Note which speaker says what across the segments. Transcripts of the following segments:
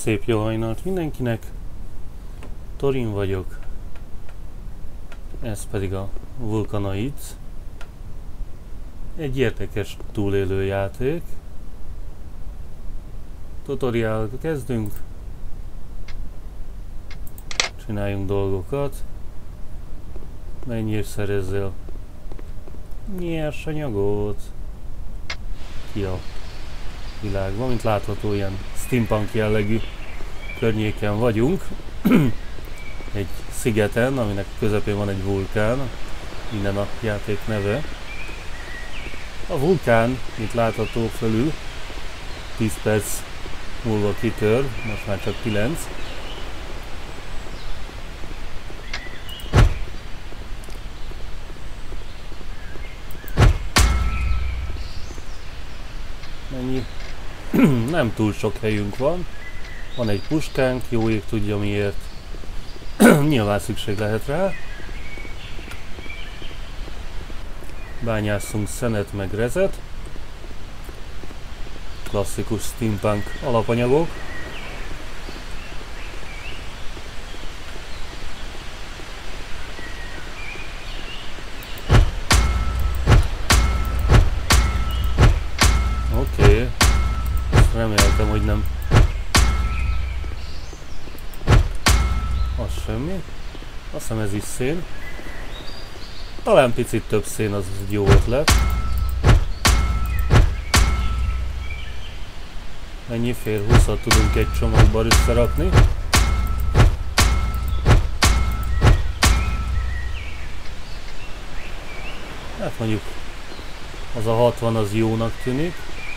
Speaker 1: Szép jó hajnalt mindenkinek, Torin vagyok, ez pedig a Vulcanoids, egy érdekes túlélő játék. Tutorial kezdünk, csináljunk dolgokat, menj és szerezzél nyersanyagot ki a világban. Mint látható, ilyen steampunk jellegű környéken vagyunk. Egy szigeten, aminek közepén van egy vulkán, innen a játék neve. A vulkán, mint látható fölül, 10 perc múlva kitör, most már csak 9. Mennyi? Nem túl sok helyünk van. Van egy puskánk, jó ég tudja miért. Nyilván szükség lehet rá. Bányásszunk szenet meg rezet. Klasszikus steampunk alapanyagok. Oké. Ezt reméltem, hogy nem. Az semmi. Azt hiszem ez is szén. Talán picit több szén, az egy jó ötlet. Ennyi fél 20-at tudunk egy csomagban összerakni. Hát mondjuk az a 60 az jónak tűnik.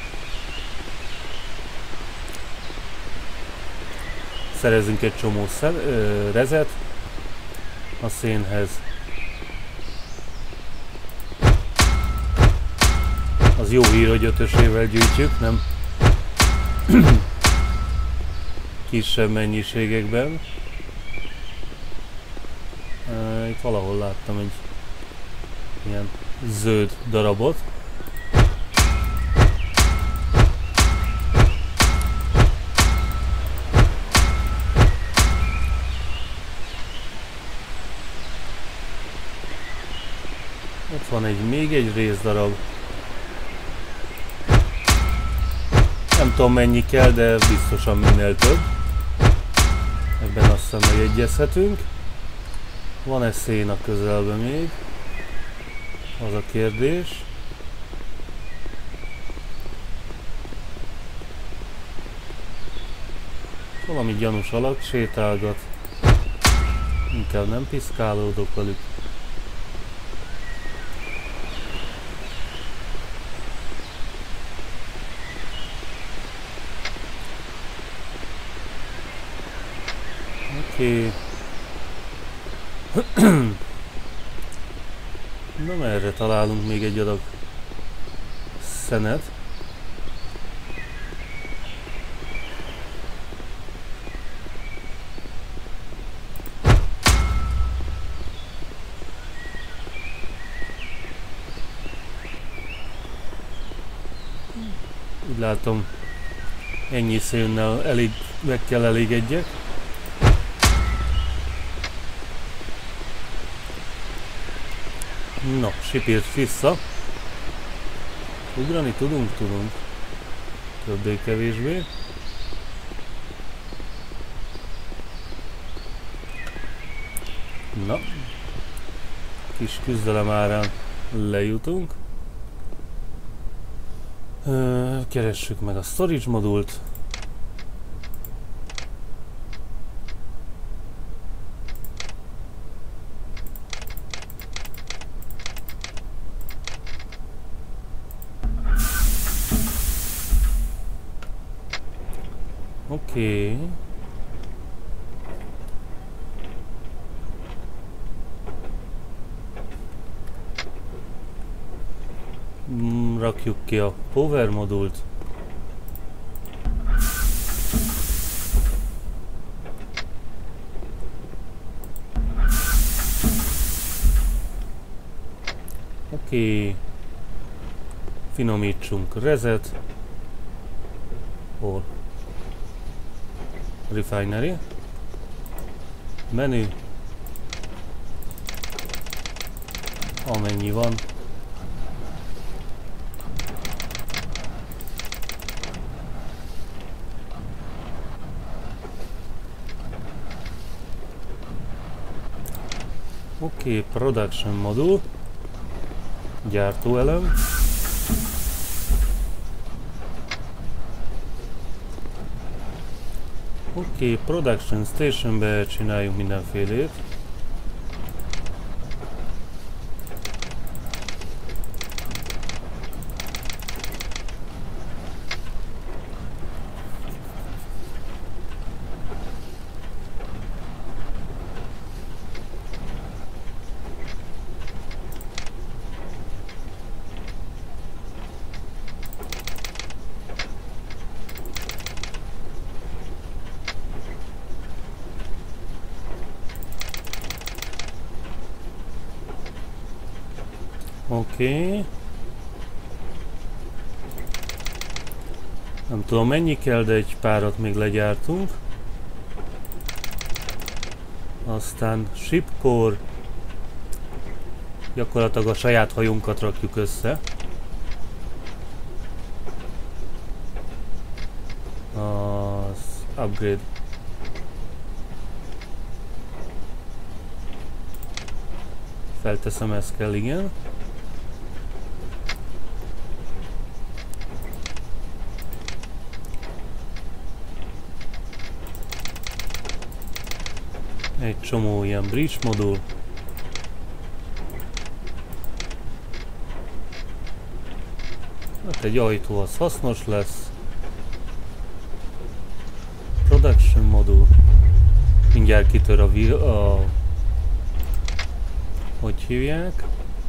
Speaker 1: Szerezzünk egy csomó rezet a szénhez. Az jó hír, hogy 5-ösével gyűjtjük, nem kisebb mennyiségekben. Itt valahol láttam egy ilyen zöld darabot. Ott van még egy részdarab. Nem tudom mennyi kell, de biztosan minél több. Ebben azt hiszem megegyezhetünk. Van-e szén a közelben még? Az a kérdés. Valami gyanús alak sétálgat. Inkább nem piszkálódok velük. Oké. Na merre találunk még egy adag szenet? Úgy látom, ennyi szénnel meg kell elégedjek. No, sipírt vissza. Ugrani tudunk. Többé-kevésbé. Na. Kis küzdelem árán lejutunk. Keressük meg a storage modult. Oké. Rakjuk ki a power modult. Oké. Finomítsunk rezet. Hol? Refinery. Menü. Amennyi van. Oké, production modul. Gyártóelem. Oké, production stationbe csináljunk mindenfélét. Oké. Nem tudom mennyi kell, de egy párat még legyártunk. Aztán shipcore. Gyakorlatilag a saját hajónkat rakjuk össze. Az upgrade. Felteszem, ez kell, igen. Egy csomó ilyen bridge modul. Hát egy ajtó az hasznos lesz. Production modul. Mindjárt kitör a hogy hívják?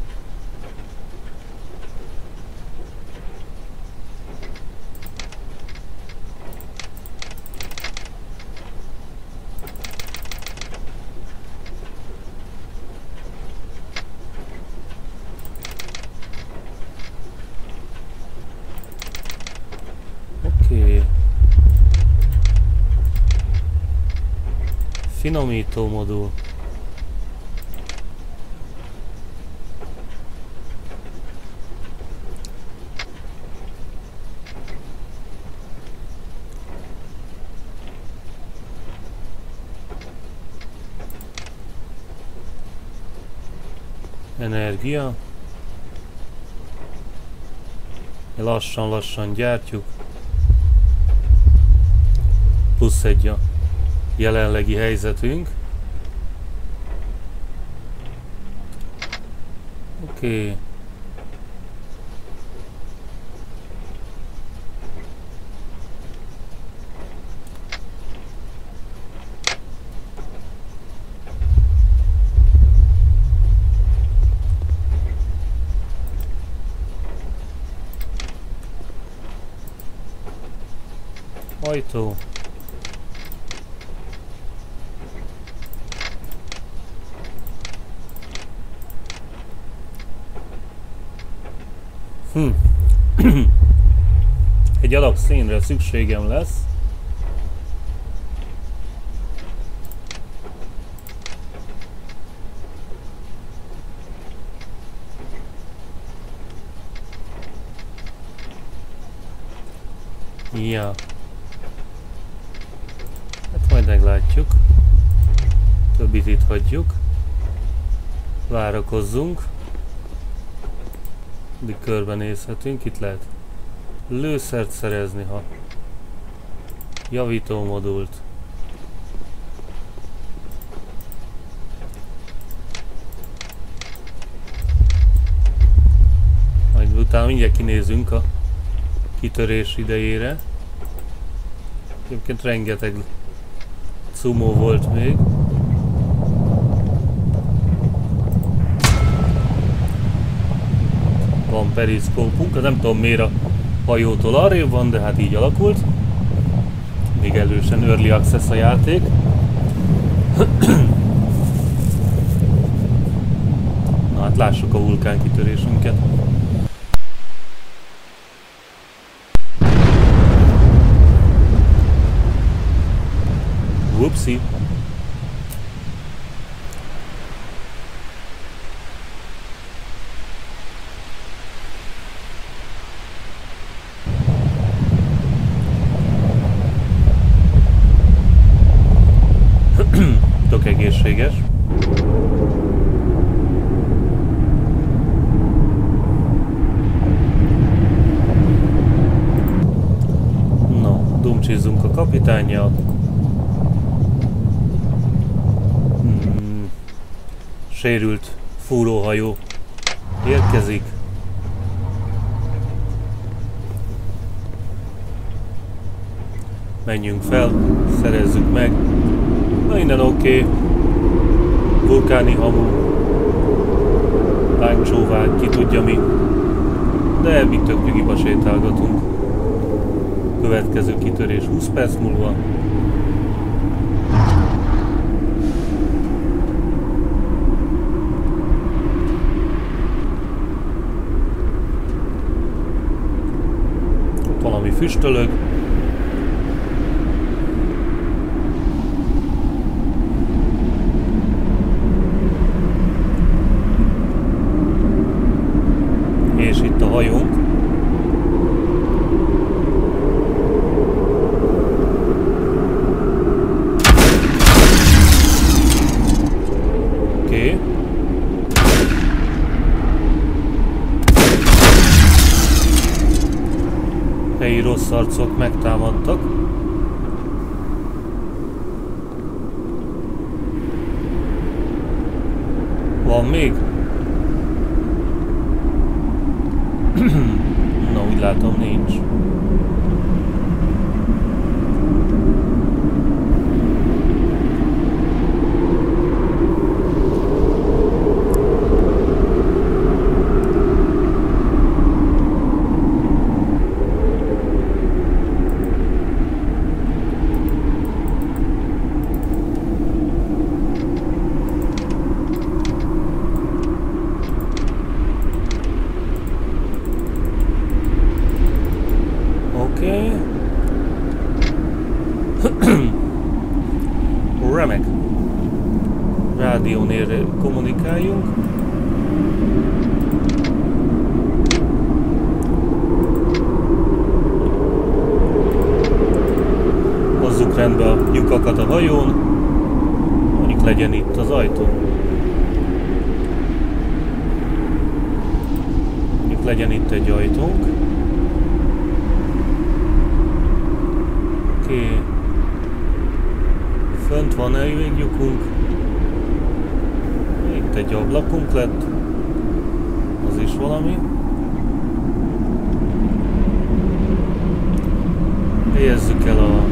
Speaker 1: Oké. Finomító modul. Energia. Lassan-lassan gyártjuk. Plusz egy a jelenlegi helyzetünk. Oké. Ajtó. Egy alapszínre szükségem lesz. Ja. Hát majd meglátjuk. Többit itt hagyjuk. Várakozzunk. Addig körbenézhetünk. Itt lehet lőszert szerezni, ha javító modult. Majd utána mindjárt kinézünk a kitörés idejére. Egyébként rengeteg cumó volt még. Van periszkópunk, nem tudom miért a hajótól arrébb van, de hát így alakult. Még elősen early access a játék. Na hát lássuk a vulkánkitörésünket. viszi. Tök egészséges. No, dumcsizzunk a kapitánnyal. Sérült fúróhajó érkezik. Menjünk fel, szerezzük meg. Na, innen oké. Vulkáni hamu, lángcsóvák, ki tudja mi. De mi tök nyugiba sétálgatunk. Következő kitörés 20 perc múlva. Valami füstölög. És itt a hajónk. Oké. Helyi rossz arcok megtámadtak. Van még? Na, úgy látom, nincs. Remek. Rádiónél kommunikáljunk. Hozzuk rendbe a lyukakat a hajón. Mondjuk legyen itt az ajtó. Mondjuk legyen itt egy ajtónk. Oké. Fönt van elég lyukunk. Itt egy ablakunk lett. Az is valami. Helyezzük el a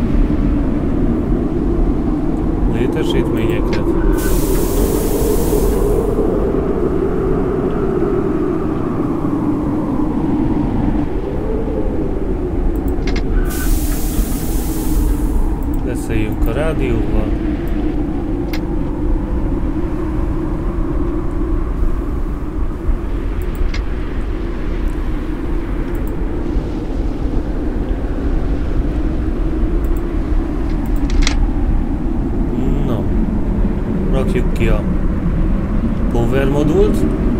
Speaker 1: létesítményeket. Beszéljünk a rádióval. No. Rakjuk ki a power modult.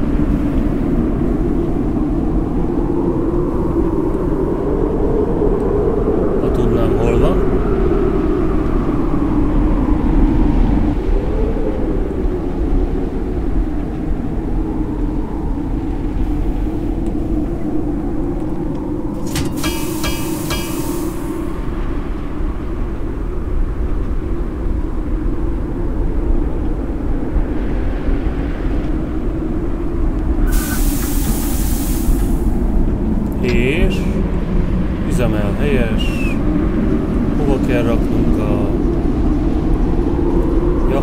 Speaker 1: Ha tudnám, hol van. És üzemel, helyes. Hova kell raknunk a... Ja.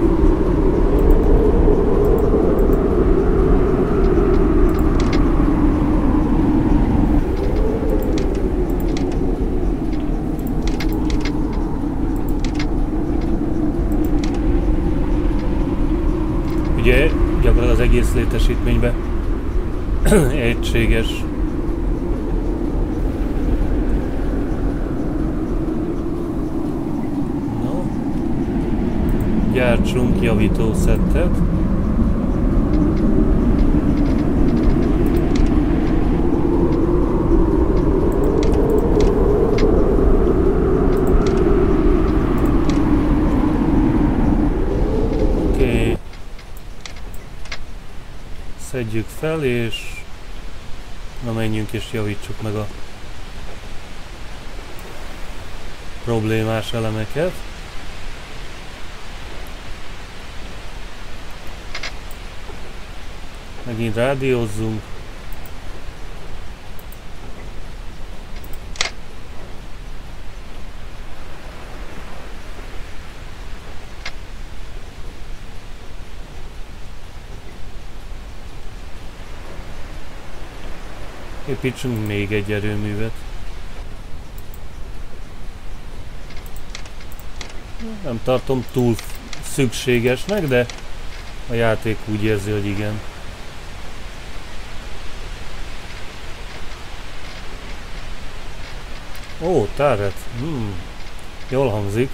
Speaker 1: Ugye gyakorlatilag az egész létesítményben egységes. Gyártsunk javító szettet. Oké. Szedjük fel, és na menjünk és javítsuk meg a problémás elemeket. Megint rádiózzunk. Építsünk még egy erőművet. Nem tartom túl szükségesnek, de a játék úgy érzi, hogy igen. Ó, turret. Jól hangzik.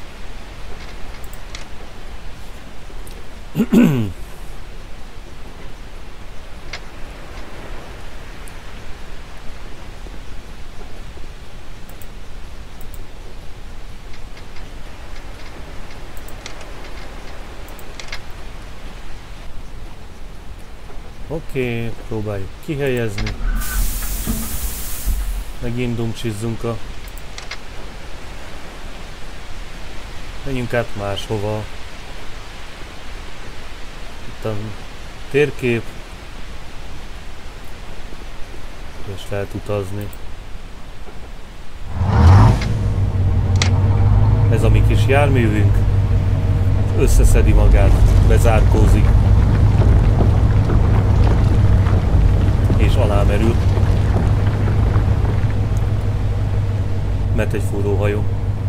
Speaker 1: Oké, próbáljuk kihelyezni. Megint dumcsizzunk a... Menjünk át máshova. Itt a térkép. És lehet utazni. Ez a mi kis járművünk. Összeszedi magát, bezárkózik. És alámerül. Mert egy fúróhajó.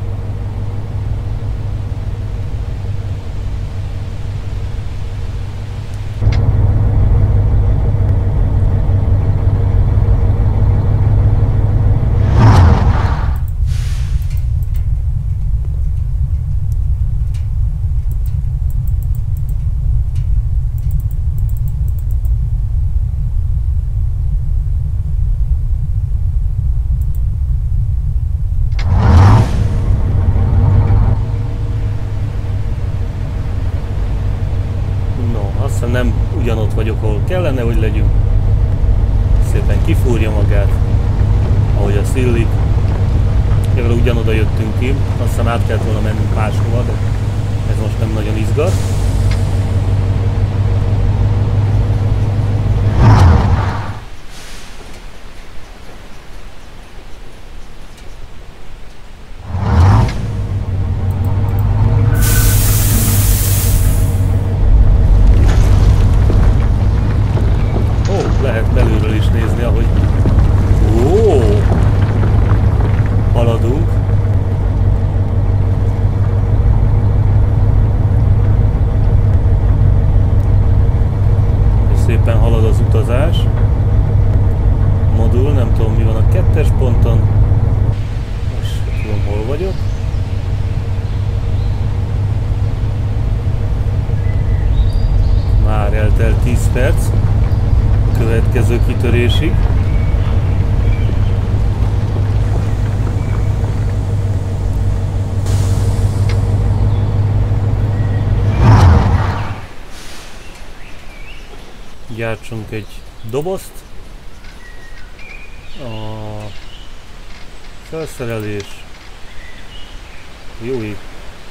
Speaker 1: Nem ugyanott vagyok, ahol kellene, hogy legyünk. Szépen kifúrja magát, ahogy azt illik. Jövőre ugyanoda jöttünk ki, azt hiszem át kellett volna mennünk máshova, de ez most nem nagyon izgat. Modul, nem tudom mi van a 2-es ponton. Most tudom, hol vagyok. Már eltelt 10 perc a következő kitörésig. Gyártsunk egy dobozt. A felszerelés. Jó ég.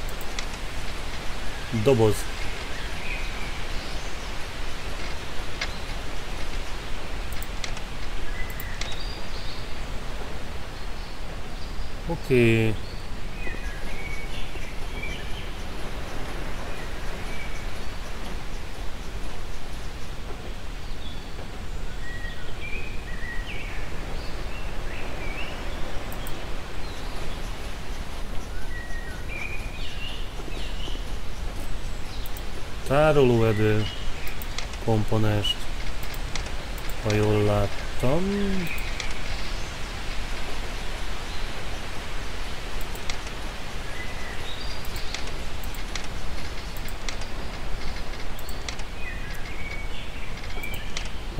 Speaker 1: Doboz. Oké. Tárolóedő komponest, ha jól láttam.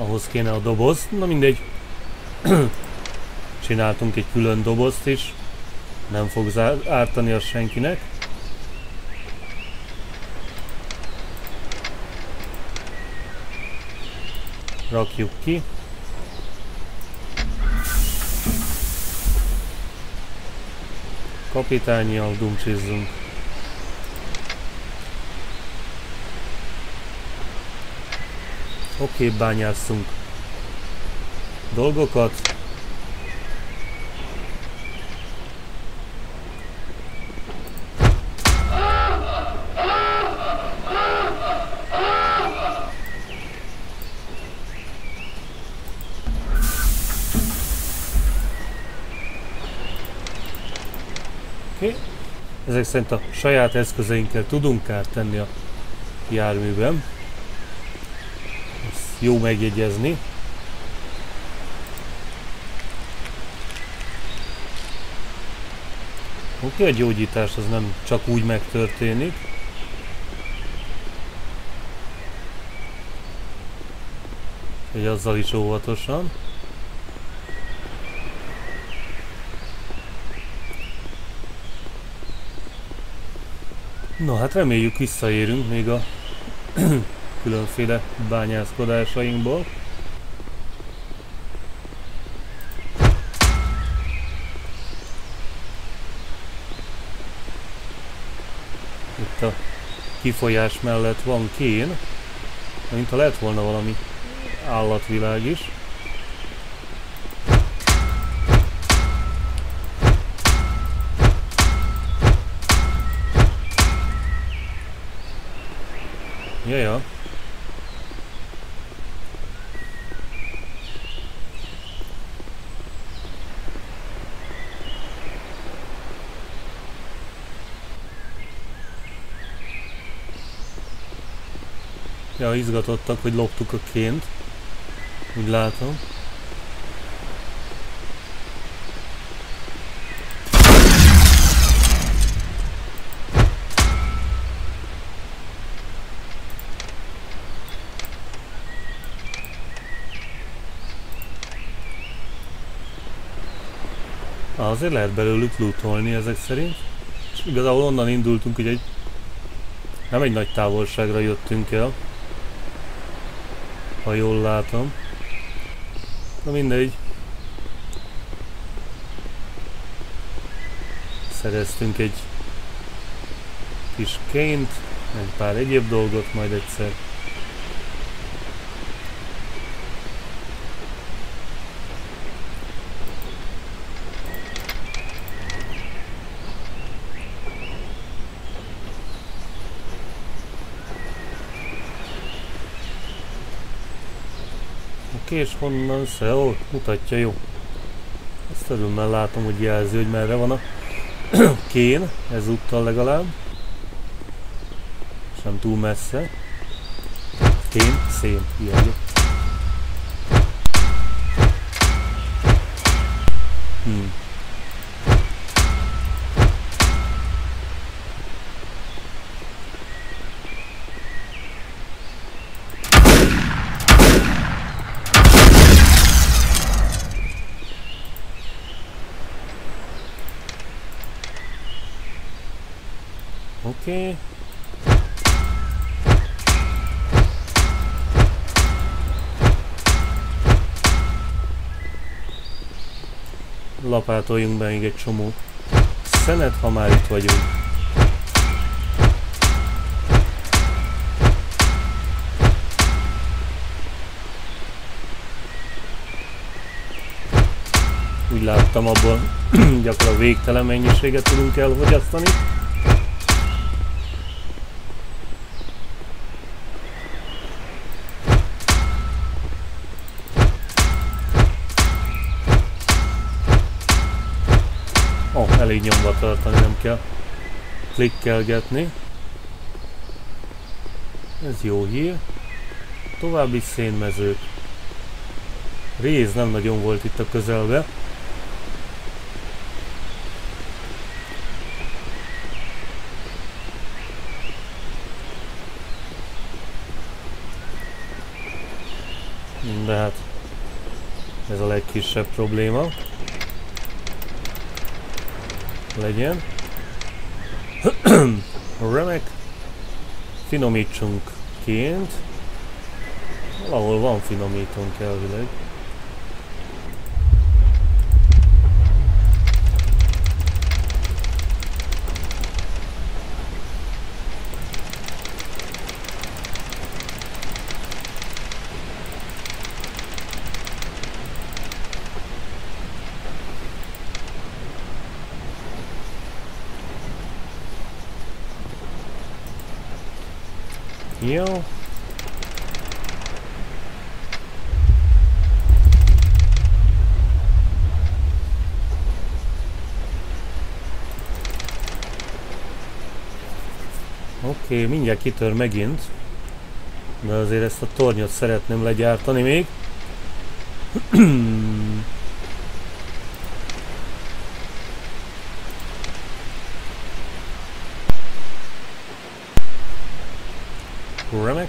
Speaker 1: Ahhoz kéne a doboz. Na mindegy. Csináltunk egy külön dobozt is. Nem fog ártani az senkinek. Rakjuk ki. Kapitánnyal dumcsizzunk. Oké, bányásszunk dolgokat. Oké. Ezek szerint a saját eszközeinkkel tudunk kárt tenni a járműben. Ezt jó megjegyezni. Oké, a gyógyítás az nem csak úgy megtörténik. Úgyhogy azzal is óvatosan. No, hát reméljük visszaérünk még a különféle bányászkodásainkból. Itt a kifolyás mellett van kén, mintha lett volna valami állatvilág is. Jaja. Ja, izgatottak, hogy loptuk a ként. Úgy látom. Azért lehet belőlük lootolni ezek szerint. És igazából onnan indultunk, hogy nem egy nagy távolságra jöttünk el. Ha jól látom. Na mindegy. Szereztünk egy kis ként, egy pár egyéb dolgot majd egyszer. Oké, és honnan ó, mutatja, jó. Ezt örömmel látom, hogy jelzi, hogy merre van a kén, ezúttal legalább. Sem túl messze. Kén, szén, ilyen. Oké. Lapátoljunk be még egy csomó szenet, ha már itt vagyunk. Úgy láttam, abból gyakorlatilag végtelen mennyiséget tudunk elfogyasztani. Elég nyomva tartani, nem kell klikkelgetni. Ez jó hír. További szénmezők. Réz nem nagyon volt itt a közelbe. de hát ez a legkisebb probléma. Legyen. Remek. Finomítsunk ként. Valahol van finomítónk elvileg. Jó. Oké, mindjárt kitör megint, de azért ezt a tornyot szeretném legyártani még. Remek.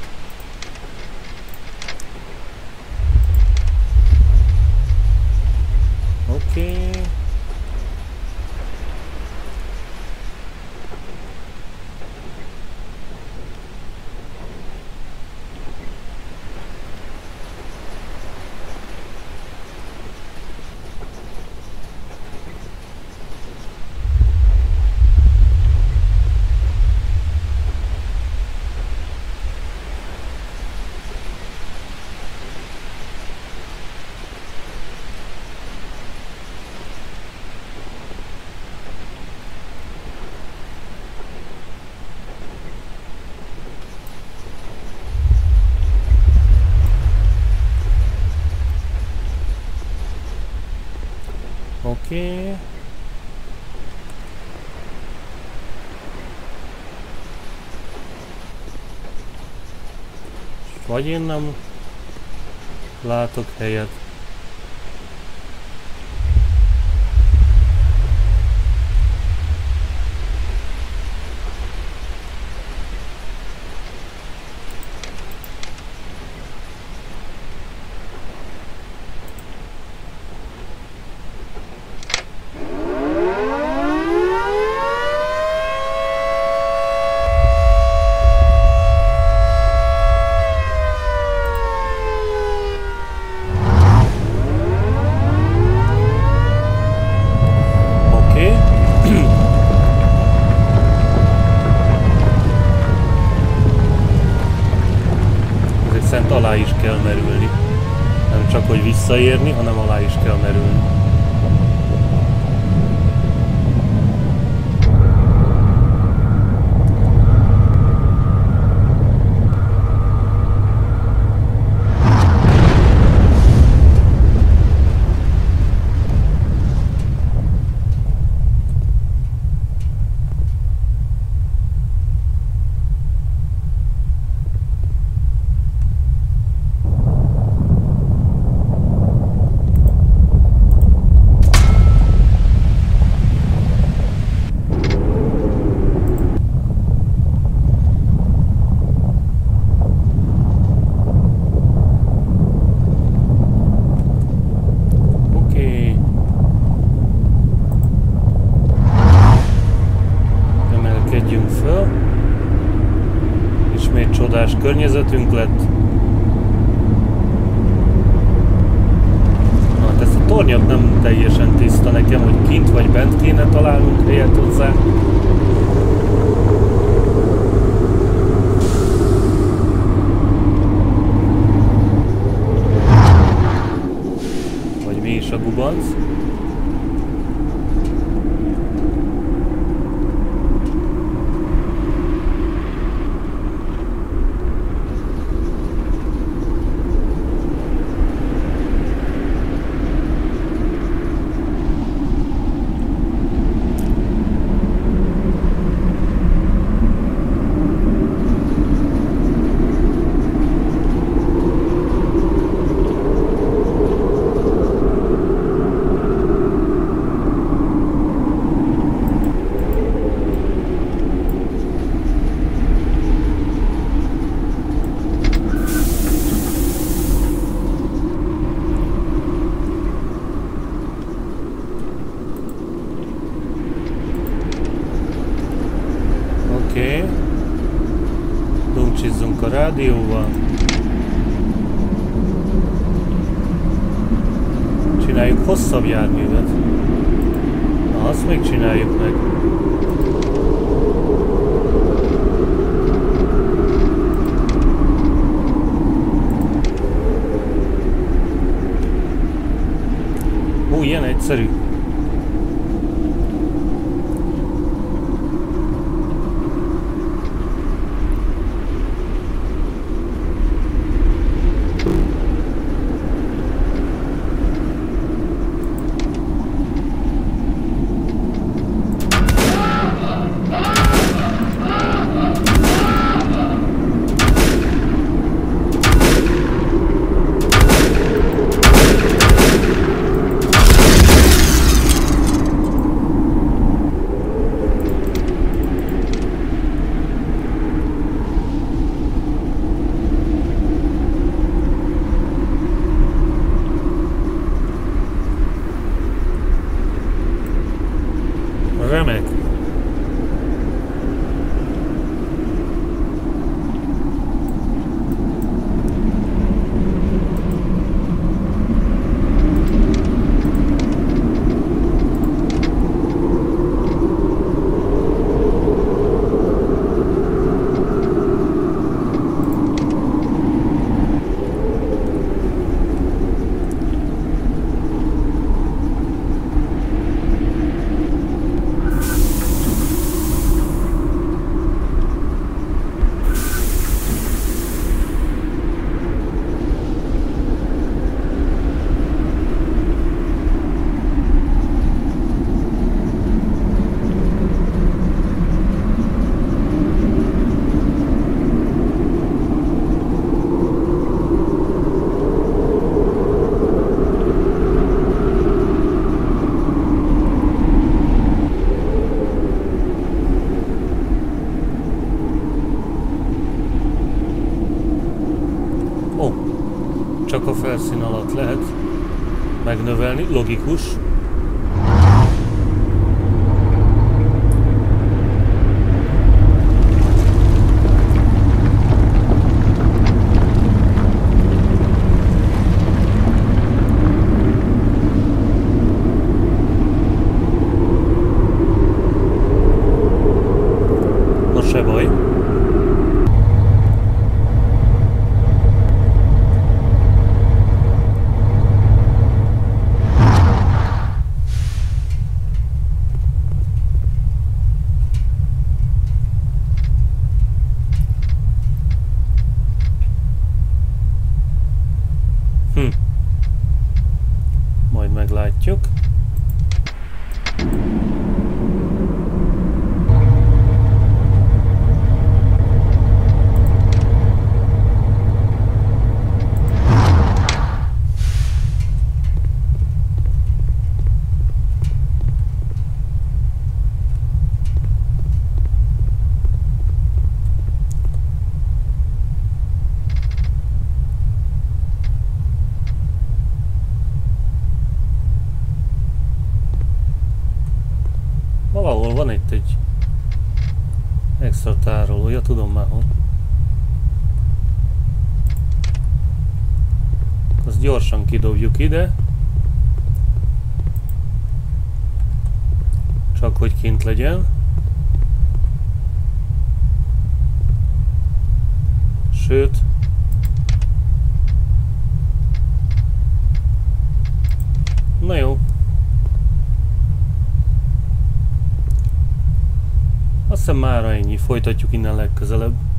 Speaker 1: Oké. Oké. Vagy én nem látok helyet. Alá is kell merülni. Nem csak hogy visszaérni, hanem alá is kell merülni. Környezetünk lett. Na, hát ezt a tornyot nem teljesen tiszta nekem, hogy kint vagy bent kéne találnunk helyet hozzá. Vagy mi is a gubanc. Kapcsizzunk a rádióval. Csináljuk hosszabb járművet. Na, azt még csináljuk meg. Ilyen egyszerű. Remek. Csak a felszín alatt lehet megnövelni, logikus. No se baj. Majd meglátjuk. Valahol van itt egy extra tárolója, tudom már hol. Azt gyorsan kidobjuk ide. Csak hogy kint legyen. Sőt. Na jó. Azt hiszem mára ennyi, folytatjuk innen legközelebb.